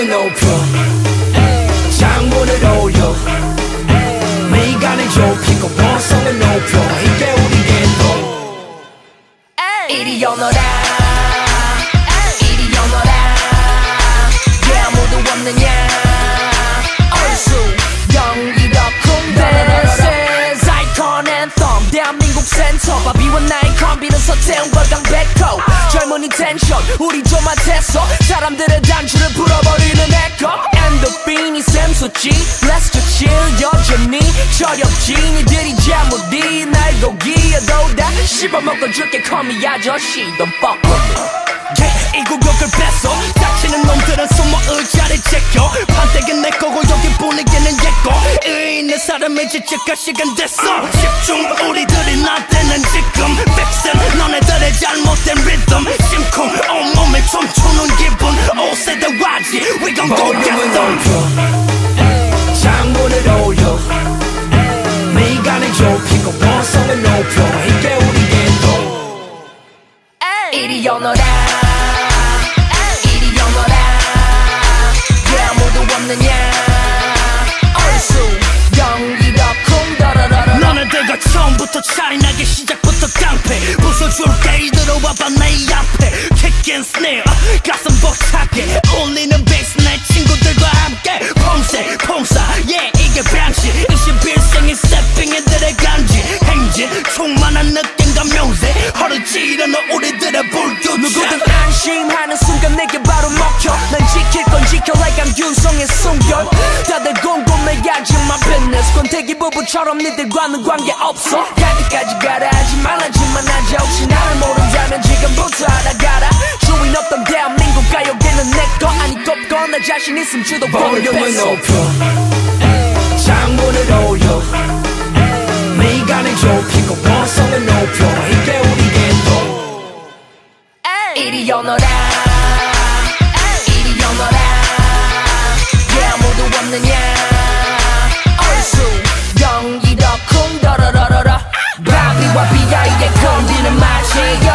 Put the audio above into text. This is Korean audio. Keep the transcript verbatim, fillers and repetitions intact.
볼륨을 높여 창문을 올려 미간을 좁히고 원성을 높여 이게 우리의 또 이리 오너라 이리 오너라 왜 아무도 없느냐 얼쑤 연기도 쿵 This is Ikon Anthem 대한민국 센터 바비와 나의 컴비는 서태웅과 강백호 젊은이 텐션 우리 좀 핫했어 사람들의 단추를 풀어버리는 에코 엔도핀이 샘솟지 Let's just chill 여전히 저렵지 니들이 잘못이 날 고기여도 다 씹어먹어 줄게 Call me 아저씨 Don't fuck with me yeah, 이 구역을 뺐어 다치는 놈들은 숨어 의자를 제껴 판때기는 내 거고 여기 분위기는 얘거 의인의 사람의 지적할 시간 됐어 집중 우리들이 나대는 지금 픽슨 너네들의 잘못된 리듬 심쿵 온몸에 춤추는 기분 오세대 와지 We gon' go get them 창문을 올려 미간을 좁히고 원성을 높여 이게 우리의 또 이리 오너라 이리 오너라 왜 아무도 없느냐 얼쑤 연기도 쿵 더러러러 너네들과 처음부터 차이나게 시작부터 깡패 부숴줄게 이대로 와봐 내 앞에 Kick and snare 가슴 벅차게 울리는 베이스 내 친구들과 함께 폼새 폼사 yeah 이게 반지 이십일 생의 세핑이들의 간지 행진 충만한 느낌과 묘세 허를 찌르는 우리들의 불규칙 누구든 안심하는 순간 내게 바로 먹혀 난 지킬 건 지켜 like I'm 균성의 숨결 다들 궁금해하지 my business 권태기 부부처럼 니들과는 관계없어 갈 때까지 가라 하지 말라지만 하자 혹시 나를 모른다면 지금부터 알아가라 주인 없던 대한민국 가요계는 내거 아니 꼽고 나 자신 있음 주도권을 뺐어 볼륨을 높여 창문을 올려 미간을 좁히고 원성을 높여 이게 우리의 또 이리 오너라 이리 오너라 왜 아무도 없느냐 얼쑤 연기도 쿵 더러러러러 바비와 비아이의 컴비는 마치